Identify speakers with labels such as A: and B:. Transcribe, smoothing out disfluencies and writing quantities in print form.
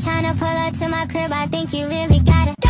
A: tryna pull up to my crib, I think you really gotta